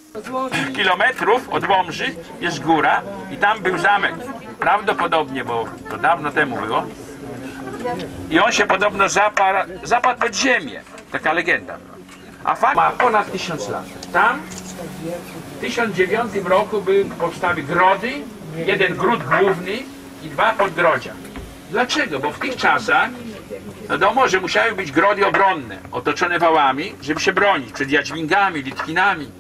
kilometrów od Łomży jest góra i tam był zamek. Prawdopodobnie, bo to dawno temu było. I on się podobno zapadł pod ziemię. Taka legenda. A fakt ma ponad 1000 lat. Tam w 1009 roku powstały grody, jeden gród główny i 2 podgrodzia. Dlaczego? Bo w tych czasach, no wiadomo, że musiały być grody obronne, otoczone wałami, żeby się bronić przed jadźwingami, litwinami.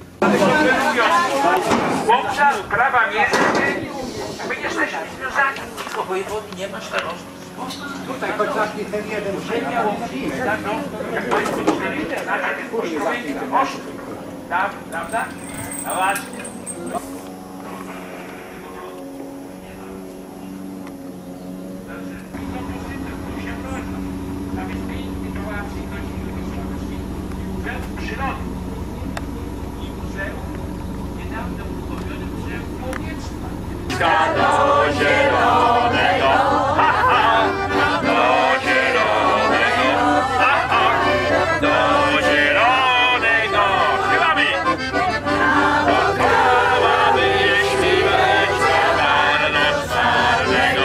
Obszar prawa mięsny, my jesteśmy związani. Tylko wojewody nie ma starostwa. Tutaj chociaż ten jeden ziemia łącznika, no, jak Państwo myśleli, ten Osztr, prawda? No właśnie. Przyrody i muzeum niedawno uruchomione muzeum łowiectwa. Do zielonego, ha, ha, do zielonego, ha, ha, do zielonego. Śpiewamy! Kochałamy, jeśli weź bardzo czarnego,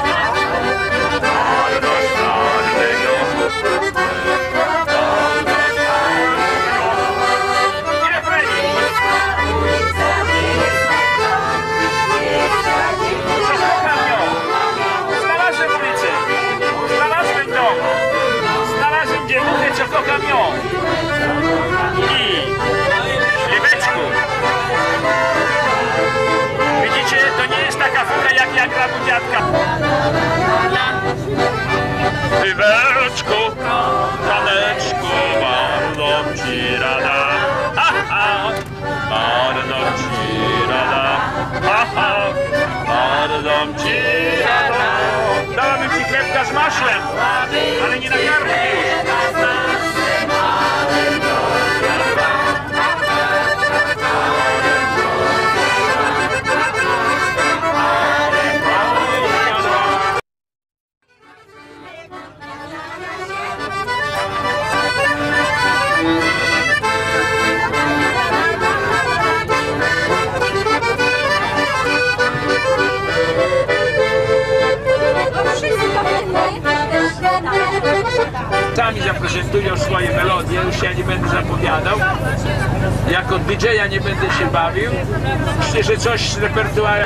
bardzo czarnego. Co kocham ją i śliweczku. Widzicie, to nie jest taka fura jak ja gram u dziadka. Śliweczku, Janeczku, bardzo ci rada, ha, ha, bardzo ci rada, ha, ha, bardzo ci rada. Dałabym ci chlebka z maślem, ale nie nakarmię już. Sami zaprezentują swoje melodie, już ja nie będę zapowiadał. Jako DJ-a nie będę się bawił. Myślę, że coś z repertuarem.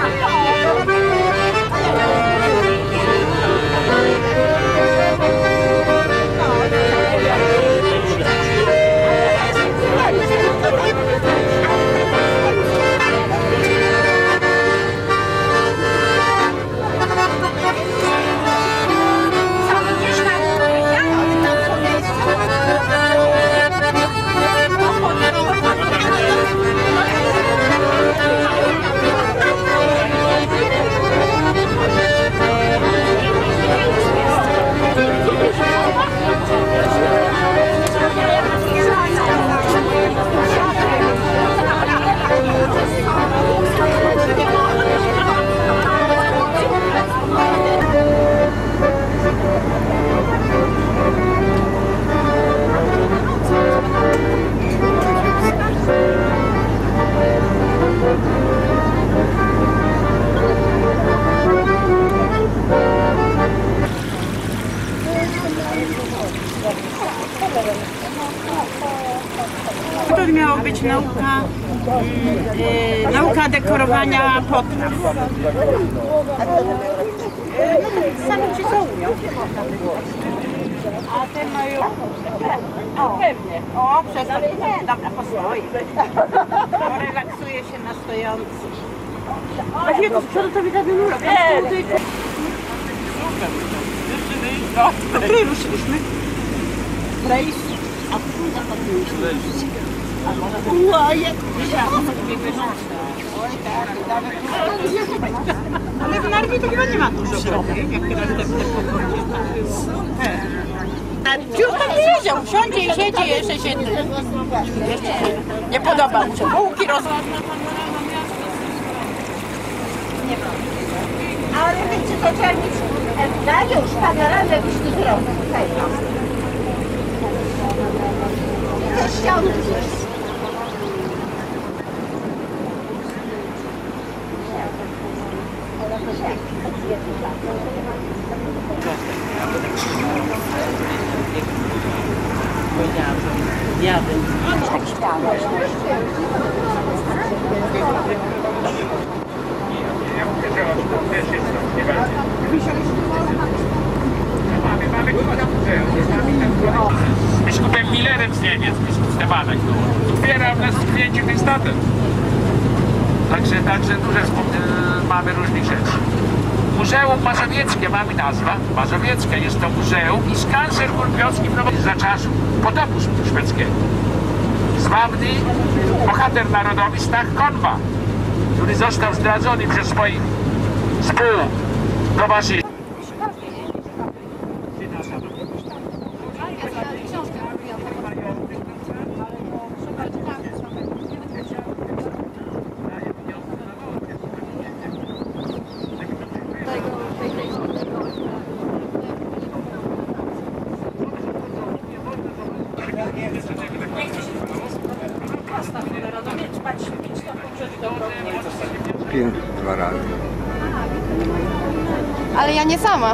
To miała być nauka dekorowania potraw. Sami ci co umią. A te mają... O, pewnie. O, przez to... Dobra, postoi. Relaksuje się na stojący. A jego z przodu to widać nurę. Do której ruszyliśmy? Rejs. A tu zapadliśmy. Ale w Narwie to chyba nie ma dużo wody, jak teraz te super. A już tak nie wiedział, wsiądzie i siedzi, jeszcze się nie podoba mu się. Bułki Ale wiecie, to trzeba mieć daje już panoramę, byś tu zrobił. Też chciałbym gdzieś. Biskupem Millerem z Niemiec, biskup Stefanek otwierał nas w kliencie ten statek. Także duże mamy różnych rzeczy. Muzeum Mazowieckie mamy nazwa. Mazowieckie jest to muzeum i skanser górpiowski za czasów potopu szwedzkiego. Sławny bohater narodowy Stach Konwa, który został zdradzony przez swoich współtowarzyszy. Piłem 2 razy. Ale ja nie sama.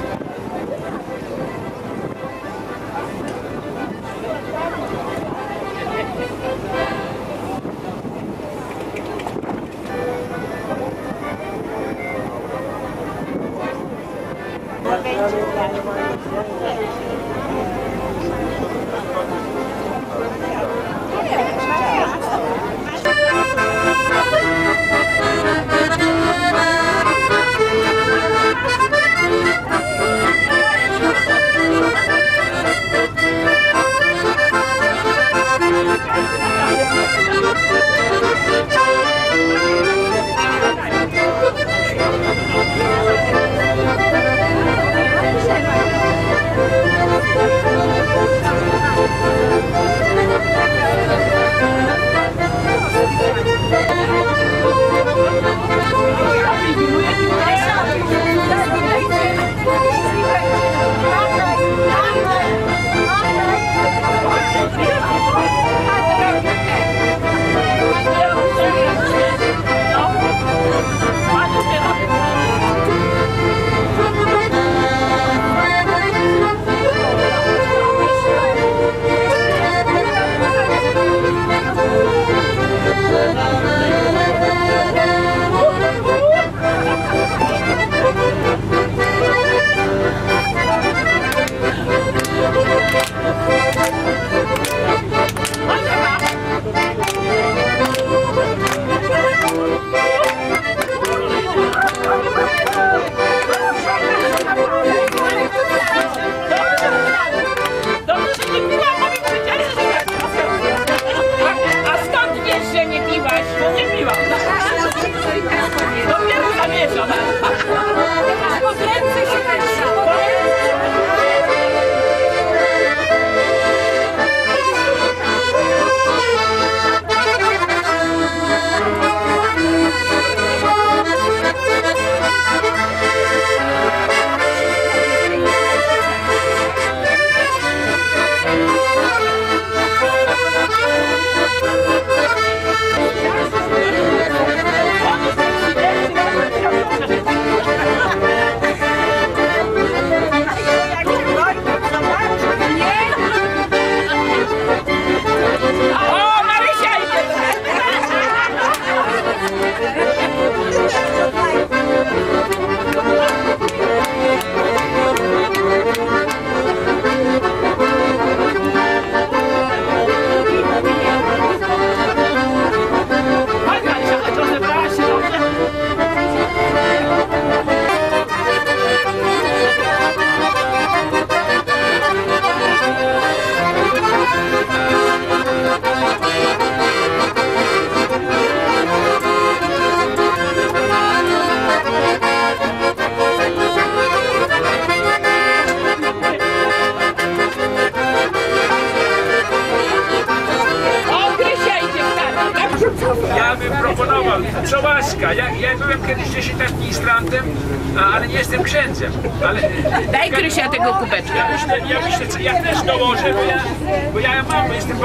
Ja bym proponował, co łaska, ja byłem kiedyś gdzieś tak ministrantem, ale nie jestem księdzem. Ale, Daj Krysia tego kubeczka. ja myślę, ja też dołożę, bo ja mam, bo jestem...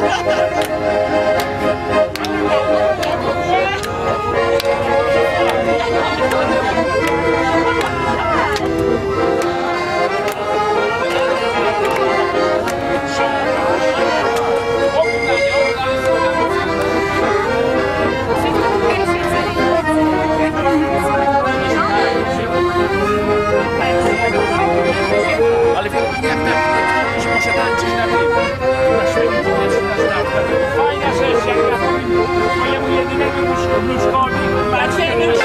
Ale wie pani, jak tak już muszę tańczyć na tym, na świecie, to fajna rzecz, jak ja swojemu jedynemu wnuczkowi Maciejowi.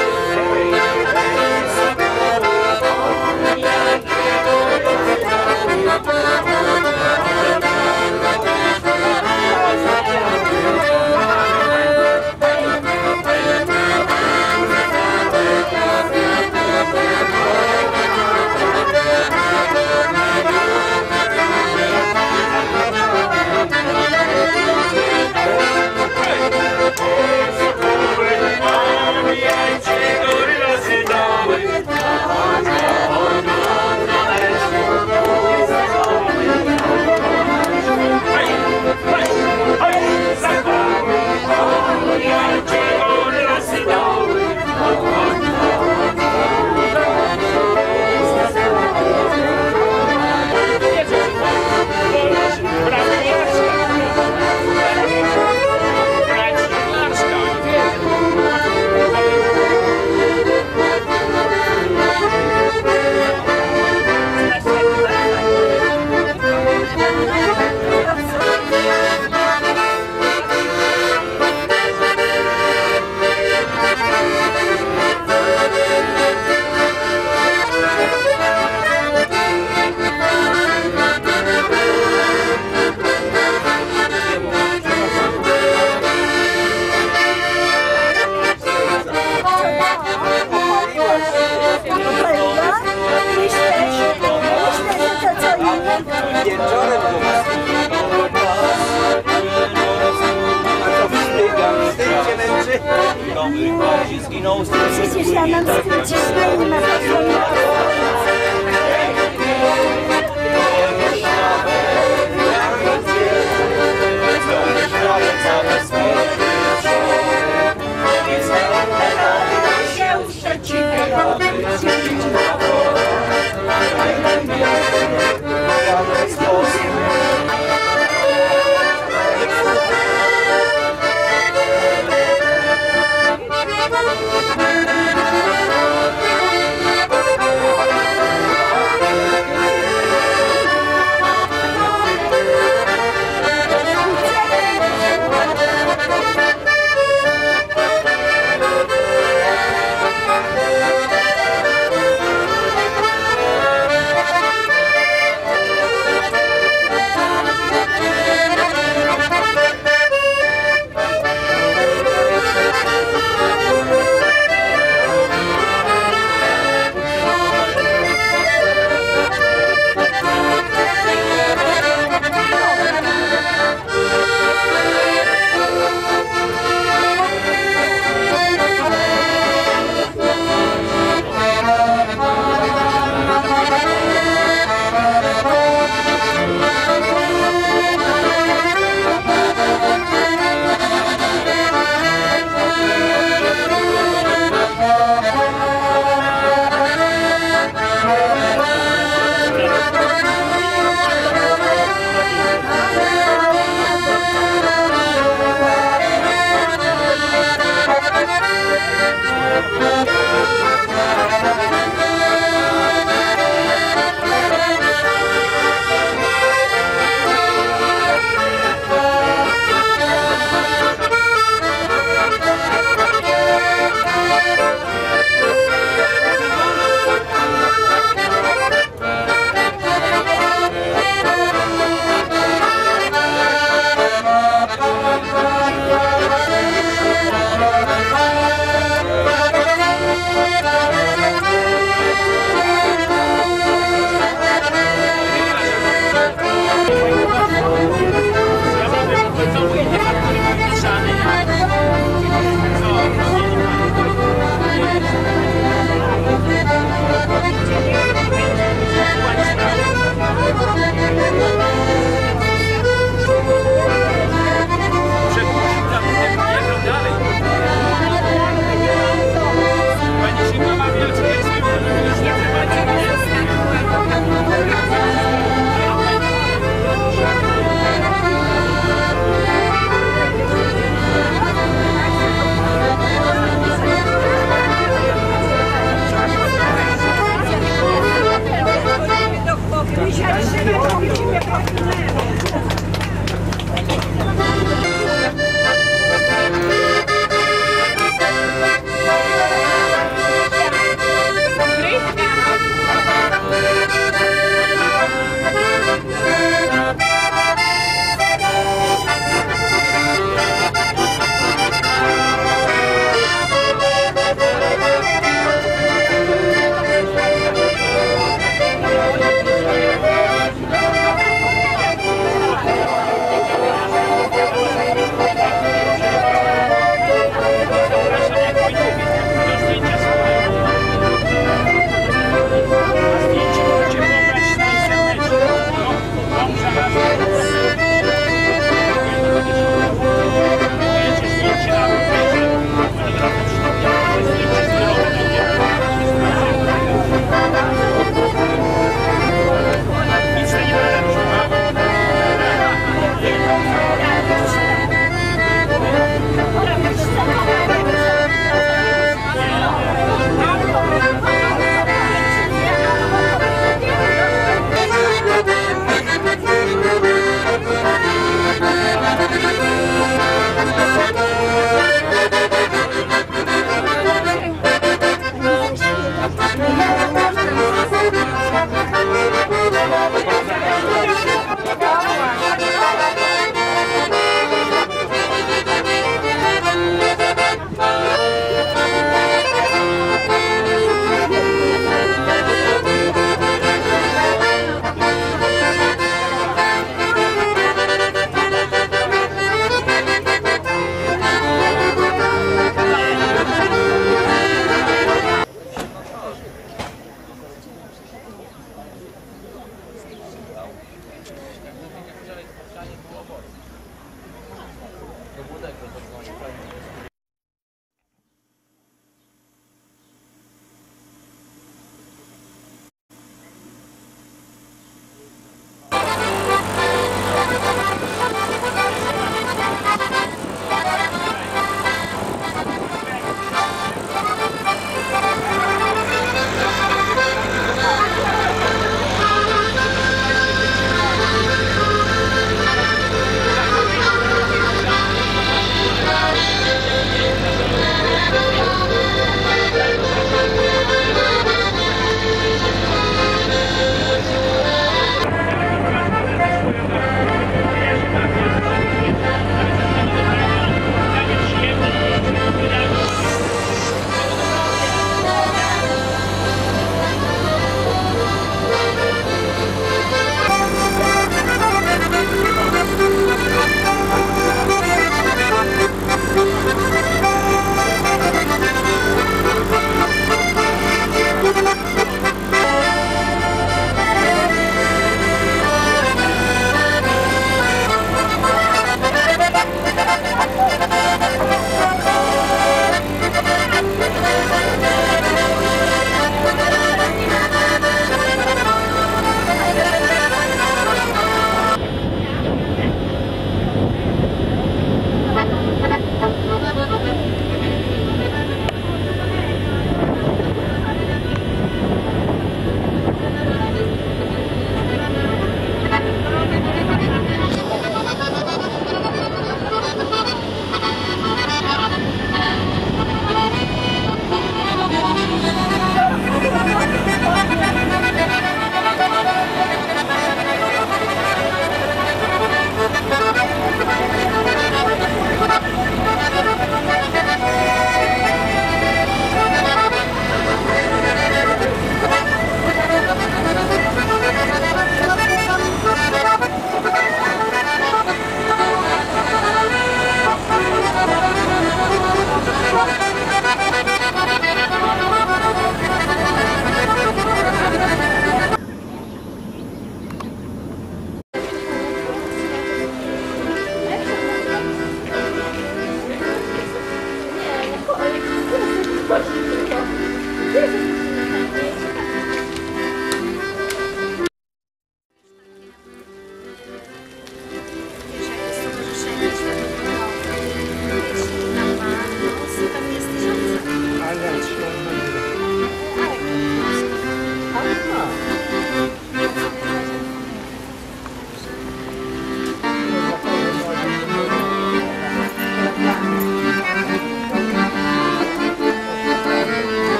Przecież ja mam skrócić nie ma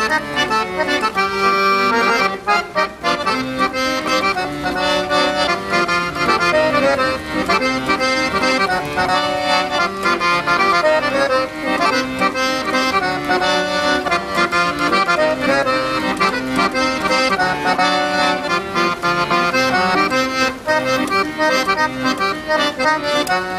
Thank you.